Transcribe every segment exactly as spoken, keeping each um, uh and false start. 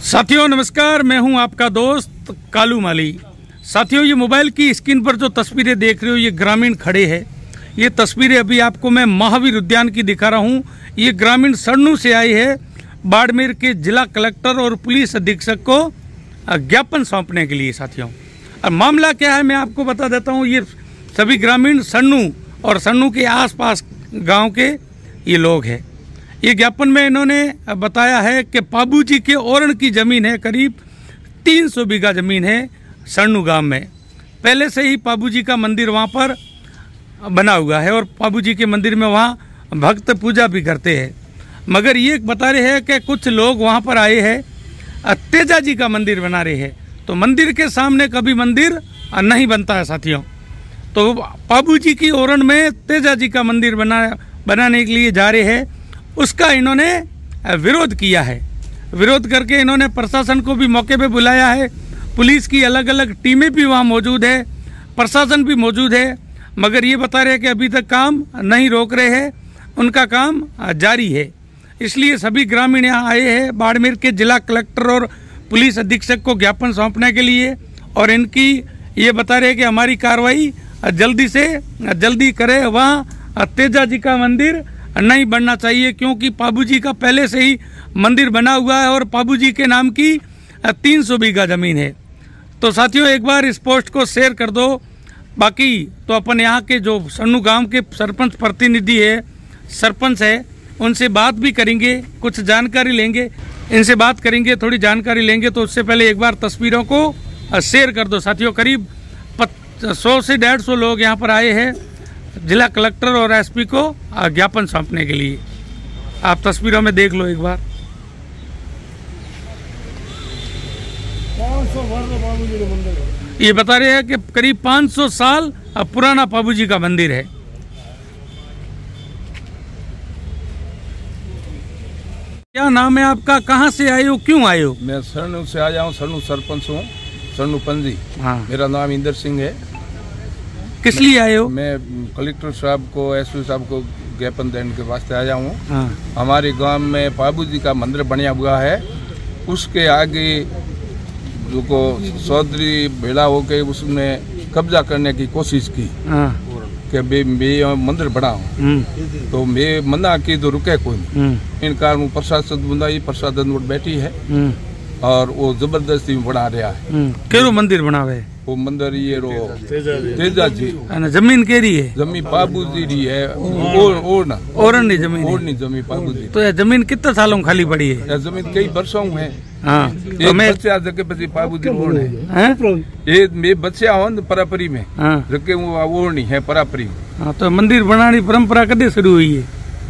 साथियों नमस्कार, मैं हूं आपका दोस्त कालू माली। साथियों, ये मोबाइल की स्क्रीन पर जो तस्वीरें देख रहे हो ये ग्रामीण खड़े हैं। ये तस्वीरें अभी आपको मैं महावीर उद्यान की दिखा रहा हूं। ये ग्रामीण सन्नू से आई है बाड़मेर के जिला कलेक्टर और पुलिस अधीक्षक को ज्ञापन सौंपने के लिए। साथियों, अब मामला क्या है मैं आपको बता देता हूँ। ये सभी ग्रामीण सन्नू और सन्नू के आसपास गांव के ये लोग हैं। ये ज्ञापन में इन्होंने बताया है कि पाबूजी के ओरण की जमीन है, करीब तीन सौ बीघा जमीन है सन्नू गांव में। पहले से ही पाबूजी का मंदिर वहां पर बना हुआ है और पाबूजी के मंदिर में वहां भक्त पूजा भी करते हैं। मगर ये बता रहे हैं कि कुछ लोग वहां पर आए हैं, तेजा जी का मंदिर बना रहे हैं। तो मंदिर के सामने कभी मंदिर नहीं बनता है साथियों। तो पाबूजी की ओरण में तेजा जी का मंदिर बना बनाने के लिए जा रहे हैं, उसका इन्होंने विरोध किया है। विरोध करके इन्होंने प्रशासन को भी मौके पे बुलाया है। पुलिस की अलग अलग टीमें भी वहाँ मौजूद है, प्रशासन भी मौजूद है। मगर ये बता रहे हैं कि अभी तक काम नहीं रोक रहे हैं, उनका काम जारी है। इसलिए सभी ग्रामीण यहाँ आए हैं बाड़मेर के जिला कलेक्टर और पुलिस अधीक्षक को ज्ञापन सौंपने के लिए। और इनकी ये बता रहे हैं कि हमारी कार्रवाई जल्दी से जल्दी करे। वहाँ तेजा जी का मंदिर नहीं बनना चाहिए, क्योंकि पाबूजी का पहले से ही मंदिर बना हुआ है और पाबूजी के नाम की तीन सौ बीघा जमीन है। तो साथियों, एक बार इस पोस्ट को शेयर कर दो। बाकी तो अपन यहाँ के जो सन्नू गांव के सरपंच प्रतिनिधि है, सरपंच है, उनसे बात भी करेंगे, कुछ जानकारी लेंगे, इनसे बात करेंगे, थोड़ी जानकारी लेंगे। तो उससे पहले एक बार तस्वीरों को शेयर कर दो। साथियों, करीब सौ से डेढ़ सौ लोग यहाँ पर आए हैं जिला कलेक्टर और एसपी को ज्ञापन सौंपने के लिए। आप तस्वीरों में देख लो एक बार। पाँच सौ पाबूजी का मंदिर है। ये बता रहे हैं कि करीब पाँच सौ साल पुराना पाबूजी का मंदिर है। क्या नाम है आपका, कहाँ से आए हो, क्यों आए हो? मैं सन्नू से आया हूँ, सन्नू सरपंच हूँ, सन्नू पंजी। हाँ। मेरा नाम इंदर सिंह है। किस लिए आए हो? मैं कलेक्टर साहब को, एसपी साहब को ज्ञापन देने के वास्ते आया हूँ। हाँ। हमारे गांव में पाबूजी का मंदिर बना हुआ है, उसके आगे जो को चौधरी भेड़ा होके उसने कब्जा करने की कोशिश की। हाँ। कि मैं मंदिर बनाऊं, तो मैं मना की तो रुके कोई नहीं। इन कारण प्रशासन बुंदाई प्रशासन बैठी है और वो जबरदस्ती बना रहा है। केरो मंदिर बनावे? वो मंदिर ये रो तेजा जी। जमीन केरी है? जमीन पाबूजी री है। और और ना ओरन नहीं जमीन, और नहीं जमीन पाबूजी। तो ये जमीन कितने सालों में खाली पड़ी है? ये जमीन कई वर्षों है। हाँ। तो मैं बच्चा जगह पे पाबूजी ओढ़ है। ये मैं बच्चा हूँ परापरी में। हाँ। जगह वो ओढ़ नहीं है परापरी। हाँ, तो मंदिर बनाने परंपरा कदे शुरू हुई है?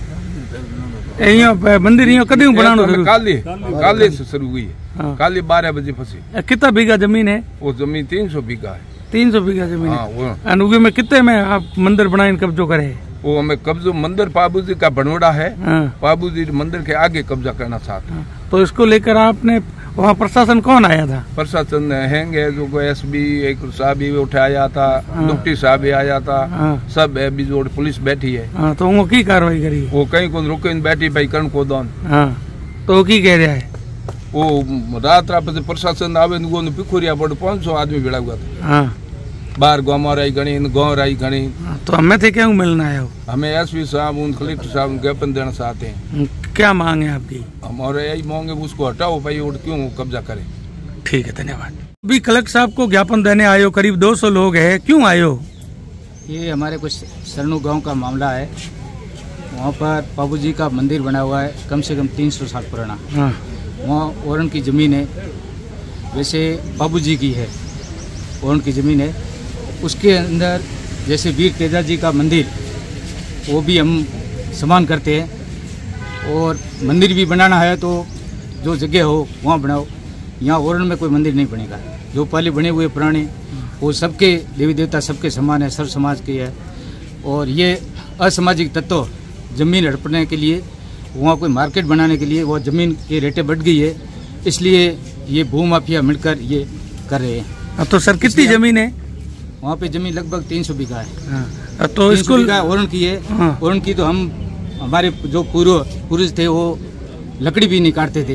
मंदिर यहाँ कदे बनाना? काले काले से शुरू हुई है। हाँ। काली बारह बजे फंसी। कितना बीघा जमीन है? वो जमीन तीन सौ बीघा है। तीन सौ बीघा जमीन हाँ, है। अनुगे में कितने में आप मंदिर बनाए कब्जो करे? वो हमें कब्जो मंदिर पाबूजी का बनवड़ा है। हाँ। पाबूजी मंदिर के आगे कब्जा करना चाहते हैं। हाँ। तो इसको लेकर आपने वहाँ प्रशासन कौन आया था? प्रशासन हैंगे जो एस बी एक साहब भी उठाया था। हाँ। डिप्टी साहब भी आया था। हाँ। सब है भी जोड़ पुलिस बैठी है। हाँ, तो वो की कार्रवाई करी? वो कहीं को रुके बैठी भाई कर्ण को दौन। हाँ, तो की कह रहा है? वो रात रात प्रशासन आवे पिखोरिया पड़ पाँच सौ आदमी भेड़ा हुआ था। हाँ। बाहर गाँव रही गणी, गाँव रही गणी। तो हमें थे क्या मिलना है? हमें एसपी साहब उन कलेक्टर साहब ज्ञापन देना चाहते हैं। क्या मांग है आपकी? हमारे यही मांग है उसको हटाओ भाई, और क्यों कब्जा करे। ठीक है, धन्यवाद। अभी कलेक्टर साहब को ज्ञापन देने आयो, करीब दो सौ लोग है, क्यों आयो? ये हमारे कुछ सन्नू गांव का मामला है। वहाँ पर पाबूजी का मंदिर बना हुआ है, कम से कम तीन सौ साल पुराना। हाँ। वहाँ ओरण की ज़मीन है, वैसे बाबूजी की है, ओरण की ज़मीन है। उसके अंदर जैसे वीर तेजा जी का मंदिर, वो भी हम सम्मान करते हैं। और मंदिर भी बनाना है तो जो जगह हो वहाँ बनाओ। यहाँ ओरण में कोई मंदिर नहीं बनेगा। जो पहले बने हुए पुराने वो सबके देवी देवता सबके समान है, सर्व समाज के है। और ये असामाजिक तत्व ज़मीन हड़पने के लिए, वहाँ कोई मार्केट बनाने के लिए वो ज़मीन की रेटें बढ़ गई है, इसलिए ये भू माफिया मिलकर ये कर रहे हैं। तो सर कितनी ज़मीन है वहाँ पे? ज़मीन लगभग तीन सौ बीघा है। हाँ। तो इसको ओरण की है। हाँ। ओरण की तो हम हमारे जो पूर्व पुरुष थे वो लकड़ी भी नहीं काटते थे,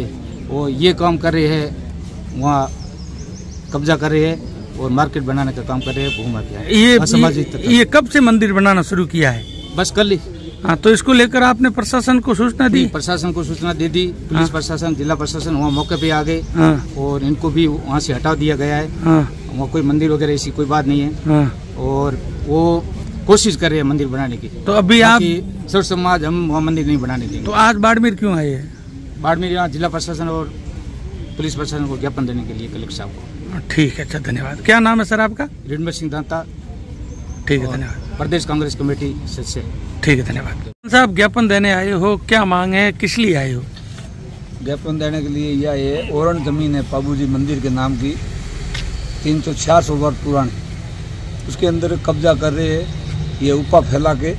वो ये काम कर रहे हैं, वहाँ कब्जा कर रहे हैं और मार्केट बनाने का काम कर रहे हैं। भूमि क्या ये ये, ये कब से मंदिर बनाना शुरू किया है? बस कल ही। हाँ, तो इसको लेकर आपने प्रशासन को सूचना दी? प्रशासन को सूचना दे दी। पुलिस प्रशासन, जिला प्रशासन वहाँ मौके पे आ गए और इनको भी वहाँ से हटा दिया गया है। वहाँ कोई मंदिर वगैरह ऐसी कोई बात नहीं है और वो कोशिश कर रहे हैं मंदिर बनाने की। तो अभी आप सर्व समाज हम वहाँ मंदिर नहीं बनाने देंगे। तो आज बाड़मेर क्यों आए हैं? बाड़मेर यहाँ जिला प्रशासन और पुलिस प्रशासन को ज्ञापन देने के लिए कलेक्टर साहब को। ठीक है, अच्छा धन्यवाद। क्या नाम है सर आपका? रणबीर सिंह दांता। ठीक है, धन्यवाद। प्रदेश कांग्रेस कमेटी सदस्य। ठीक है, धन्यवाद। साहब ज्ञापन देने आए हो, क्या मांग है, किस लिए आए हो? ज्ञापन देने के लिए यह है, ओरण जमीन है पाबूजी मंदिर के नाम की, तीन सौ चार सौ वर्ष पुरानी, उसके अंदर कब्जा कर रहे हैं ये उपा फैला के।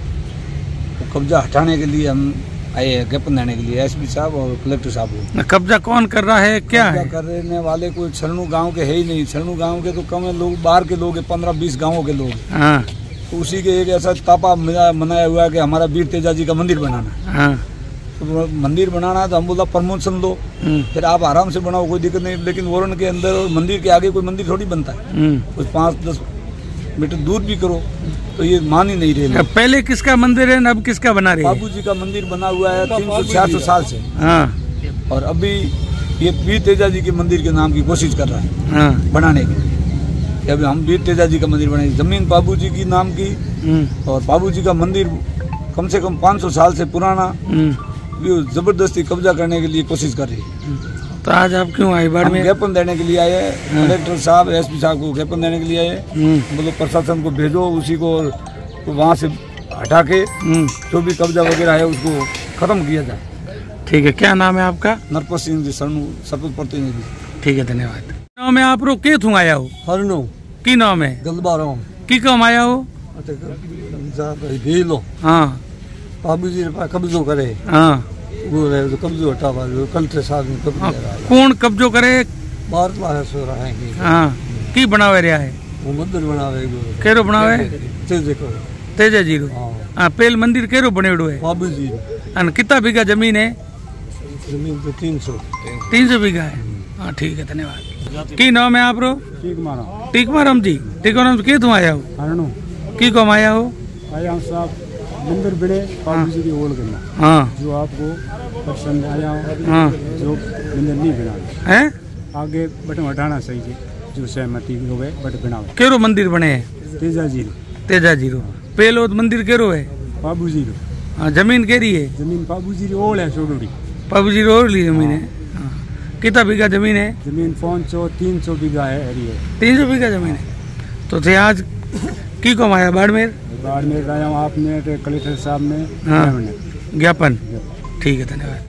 वो कब्जा हटाने के लिए हम आए हैं ज्ञापन देने के लिए एसपी साहब और कलेक्टर साहब को। कब्जा कौन कर रहा है, क्या है? करने वाले कोई छलनू गांव के है ही नहीं। छलनू गांव के तो कम है लोग, बाहर के लोग, पंद्रह बीस गाँवों के लोग। हाँ। तो उसी के एक ऐसा तापा मनाया हुआ है कि हमारा वीर तेजा जी का मंदिर बनाना। हाँ। तो मंदिर बनाना है तो हम बोला परमिशन दो, फिर आप आराम से बनाओ, कोई दिक्कत नहीं। लेकिन ओरण के अंदर और मंदिर के आगे कोई मंदिर थोड़ी बनता है, कुछ पाँच दस मीटर दूर भी करो, तो ये मान ही नहीं रहे। पहले किसका मंदिर है, अब किसका बना रहे? बाबू जी का मंदिर बना हुआ है तीन सौ चार सौ साल से। हाँ। और अभी ये वीर तेजा जी के मंदिर के नाम की कोशिश कर रहा है। हाँ। बनाने की। अभी हम वीर तेजा जी का मंदिर बनाएंगे, जमीन बाबू जी की नाम की और बाबू जी का मंदिर कम से कम पाँच सौ साल से पुराना, जबरदस्ती कब्जा करने के लिए कोशिश कर रही है। तो आज आप क्यों आए बाड़मेर? ज्ञापन देने के लिए आए हैं। कलेक्टर साहब, एसपी साहब को ज्ञापन देने के लिए आए। मतलब प्रशासन को भेजो, उसी को तो वहाँ से हटा के जो भी कब्जा वगैरह है उसको खत्म किया जाए। ठीक है, क्या नाम है आपका? नरपत सिंह जी, सरनू शपथ प्रतिनिधि। ठीक है, धन्यवाद। नाम है आप रो के थू आया हो? हरनो की नाम है? गलबाराम की कम आया हो? भेलो। हाँ। बाबू जी ने कब्जो करे। हाँ। वो है जो कब्जो हटा जो कलेक्टर साहब ने कब्जा रहा है। कौन कब्जो करे? बाहर बाहर सो रहा है। हाँ। की बनावे रहा है? वो मंदिर बनावे। केरो बनावे? तेजे को। तेजा जीरो। हाँ। पेल मंदिर केरो बनेड़ो है? बाबू जी। अन कितना बीघा जमीन है? जमीन तो तीन सौ तीन सौ बीघा है। हाँ, ठीक है, धन्यवाद। की नाम है आप रो? टीकमाराम जी। टीकमाराम के तुम आया हो? हरनो। की कम आया हो? आया साहब मंदिर बड़े बाबू जी की ओर करना। हाँ। जो आपको पसंद आया हो। हाँ। जो मंदिर नहीं बनाना है, आगे बटन हटाना सही है, जो सहमति हो गए बट बनाओ। केरो मंदिर बने है? तेजा जी। तेजा जीरो। पेलो मंदिर केरो है? बाबू जी। हाँ। जमीन केरी है? जमीन बाबू जी ओल है छोड़ी। बाबू जी रोड ली जमीन है। कितना बीघा जमीन है? जमीन पाँच सौ तीन सौ बीघा है। तीन सौ बीघा जमीन है। तो थे आज की कम आया बाड़मेर? बाड़मेर आया हूँ आपने कलेक्टर साहब ने हाँ, ज्ञापन। ठीक है, धन्यवाद।